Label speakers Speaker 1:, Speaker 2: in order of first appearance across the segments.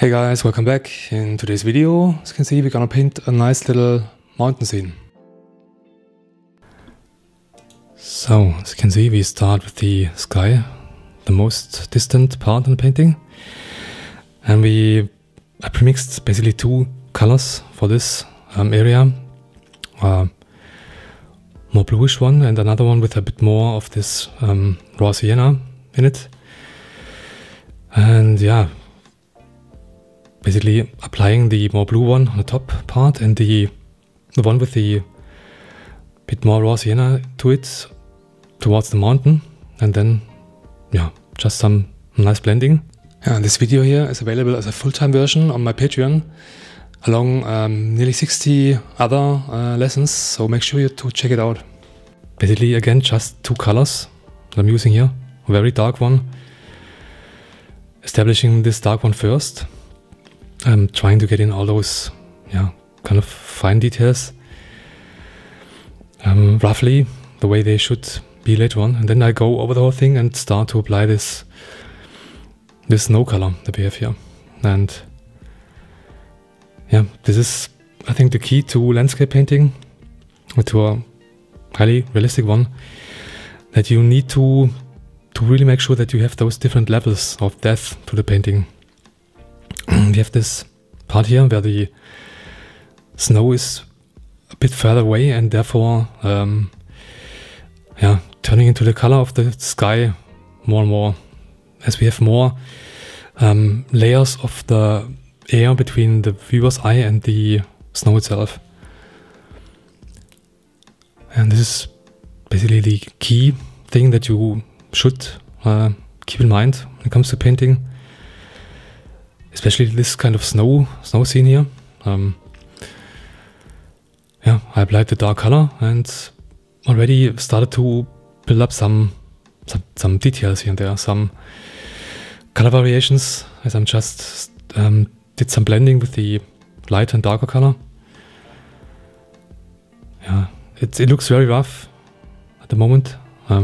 Speaker 1: Hey guys, welcome back. In today's video, as you can see, we're gonna paint a nice little mountain scene. So, as you can see, we start with the sky, the most distant part in the painting. And I premixed basically two colors for this area. More bluish one and another one with a bit more of this raw sienna in it. And yeah, basically applying the more blue one on the top part and the one with the bit more raw sienna to it towards the mountain, and then yeah, just some nice blending. Yeah, this video here is available as a full-time version on my Patreon along nearly 60 other lessons, so make sure to check it out. Basically again just two colors that I'm using here, a very dark one. Establishing this dark one first. I'm trying to get in all those, yeah, kind of fine details, roughly the way they should be later on, and then I go over the whole thing and start to apply this snow color that we have here. And yeah, this is, I think, the key to landscape painting, or to a highly realistic one, that you need to really make sure that you have those different levels of depth to the painting. We have this part here where the snow is a bit further away and therefore yeah, turning into the color of the sky more and more as we have more layers of the air between the viewer's eye and the snow itself. And this is basically the key thing that you should keep in mind when it comes to painting. Especially this kind of snow scene here. Yeah, I applied the dark color and already started to build up some details here and there, some color variations, as I'm just did some blending with the light and darker color. Yeah, it looks very rough at the moment.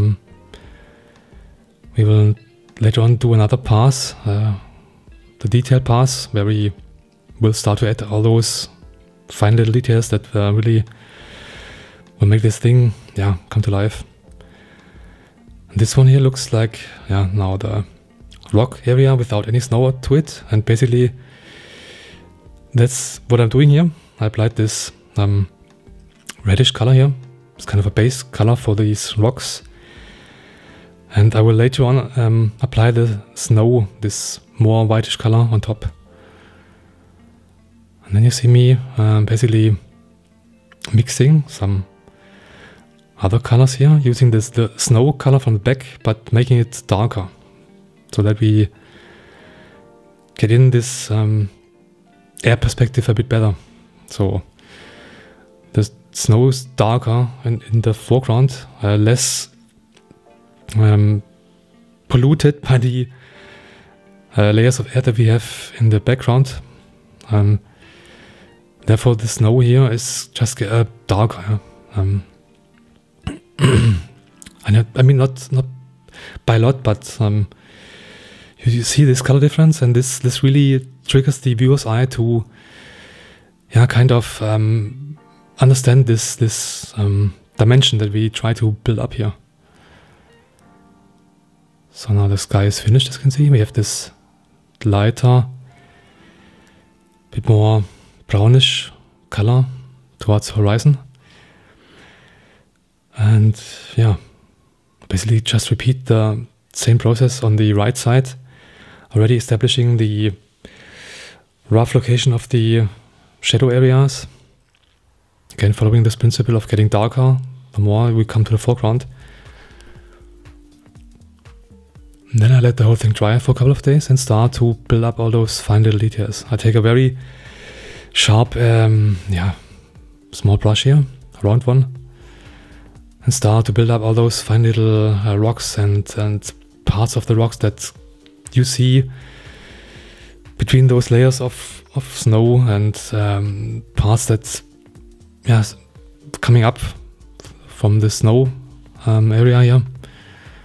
Speaker 1: We will later on do another pass, the detail pass, where we will start to add all those fine little details that really will make this thing, yeah, come to life. And this one here looks like, yeah, now the rock area without any snow to it, and basically that's what I'm doing here. I applied this reddish color here. It's kind of a base color for these rocks. And I will later on apply the snow, this more whitish color on top. And then you see me basically mixing some other colors here, using the snow color from the back, but making it darker, so that we get in this air perspective a bit better. So the snow is darker and in the foreground, less polluted by the layers of air that we have in the background. Therefore the snow here is just darker. I mean not by a lot, but you see this color difference, and this really triggers the viewer's eye to, yeah, kind of understand this dimension that we try to build up here. So now the sky is finished, as you can see. We have this lighter, bit more brownish color towards the horizon. And yeah, basically just repeat the same process on the right side, already establishing the rough location of the shadow areas. Again, following this principle of getting darker the more we come to the foreground. And then I let the whole thing dry for a couple of days and start to build up all those fine little details. I take a very sharp, yeah, small brush here, a round one, and start to build up all those fine little rocks and parts of the rocks that you see between those layers of snow, and parts that, yeah, coming up from the snow area here.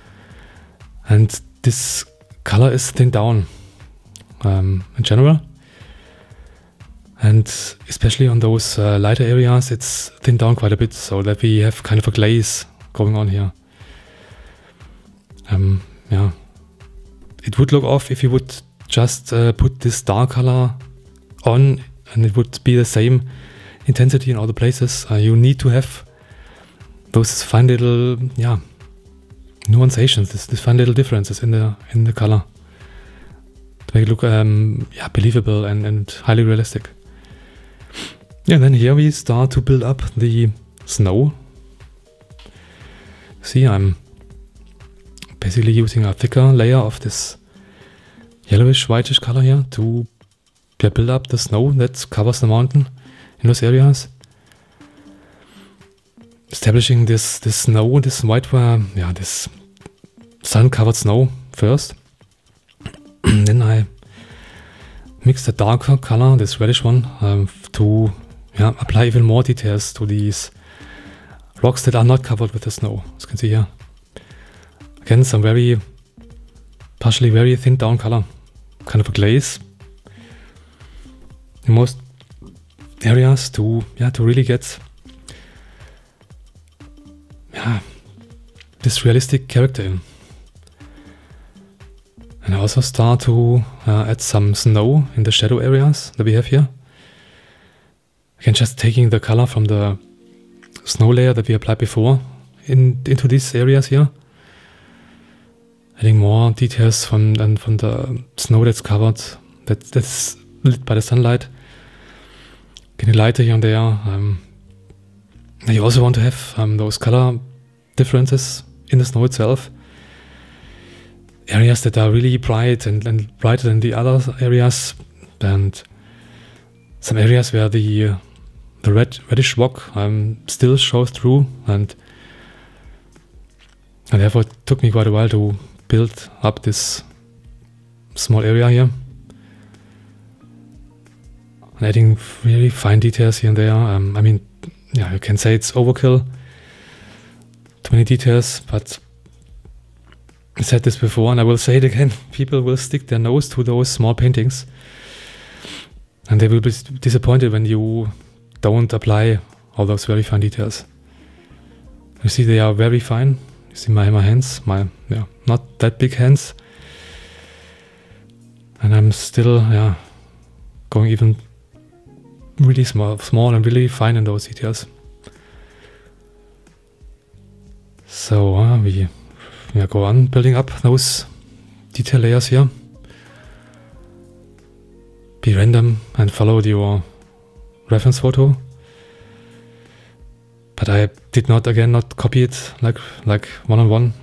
Speaker 1: And this color is thinned down in general. And especially on those lighter areas, it's thinned down quite a bit, so that we have kind of a glaze going on here. Yeah, it would look off if you would just put this dark color on, and it would be the same intensity in all the places. You need to have those fine little, yeah, nuances, these fine little differences in the color to make it look, yeah, believable and highly realistic. Yeah, then here we start to build up the snow. See, I'm basically using a thicker layer of this yellowish, whitish color here to build up the snow that covers the mountain in those areas. Establishing this snow, this white, yeah, this sun-covered snow first. Then I mix the darker color, this reddish one, to apply even more details to these rocks that are not covered with the snow, as you can see here. Again, some partially very thinned down color, kind of a glaze in most areas to really get this realistic character in. And I also start to add some snow in the shadow areas that we have here. Again, just taking the color from the snow layer that we applied before into these areas here. Adding more details from the snow that's covered, that's lit by the sunlight. Getting lighter here and there. You also want to have those color differences in the snow itself. Areas that are really bright and brighter than the other areas, and some areas where the reddish rock still shows through, and therefore it took me quite a while to build up this small area here. And adding really fine details here and there. I mean, yeah, you can say it's overkill. Too many details, but I said this before and I will say it again. People will stick their nose to those small paintings and they will be disappointed when you don't apply all those very fine details. You see, they are very fine. You see my hands, not that big hands. And I'm still, going even really small and really fine in those details. So we go on building up those detail layers here. Be random and follow your reference photo. But I did not copy it like one-on-one.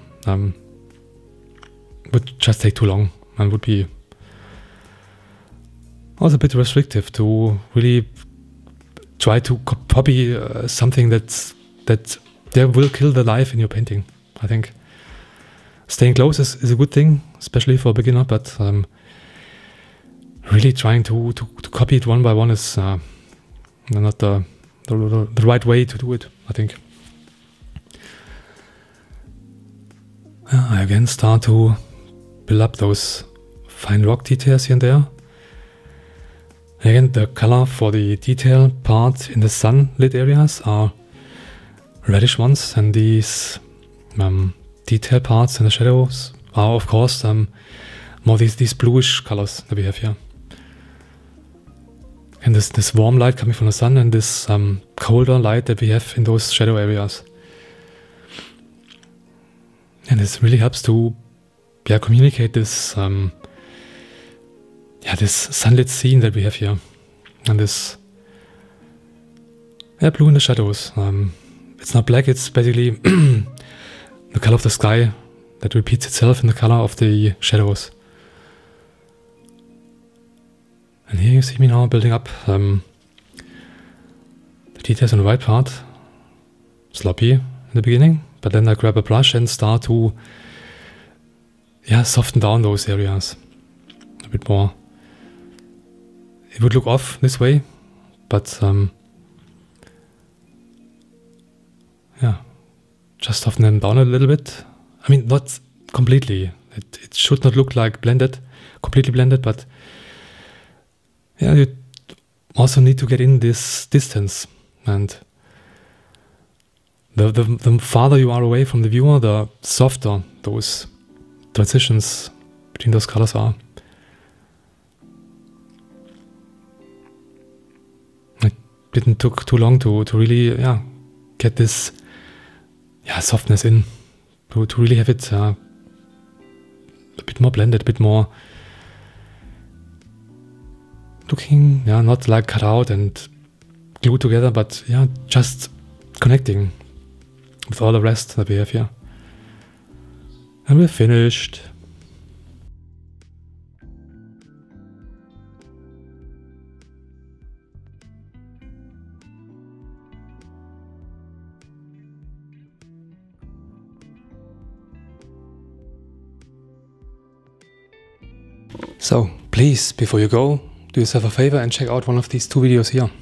Speaker 1: Would just take too long and would be also a bit restrictive to really try to copy something that will kill the life in your painting. I think staying close is a good thing, especially for a beginner, but really trying to copy it one by one is not the right way to do it, I think. I again start to build up those fine rock details here and there. Again, the color for the detail part in the sunlit areas are reddish ones, and these detail parts in the shadows are, of course, more these bluish colors that we have here. And this warm light coming from the sun and this colder light that we have in those shadow areas. And this really helps to communicate this this sunlit scene that we have here. And this blue in the shadows. It's not black, it's basically the color of the sky that repeats itself in the color of the shadows. And here you see me now building up the details on the right part. Sloppy in the beginning, but then I grab a brush and start to soften down those areas a bit more. It would look off this way, but just soften them down a little bit. I mean, not completely. It should not look like completely blended, but you also need to get in this distance, and the farther you are away from the viewer, the softer those transitions between those colors are. It didn't took too long to really get this softness in, to really have it a bit more blended, a bit more looking, not like cut out and glued together, but just connecting with all the rest that we have here. And we're finished. So please, before you go, do yourself a favor and check out one of these 2 videos here.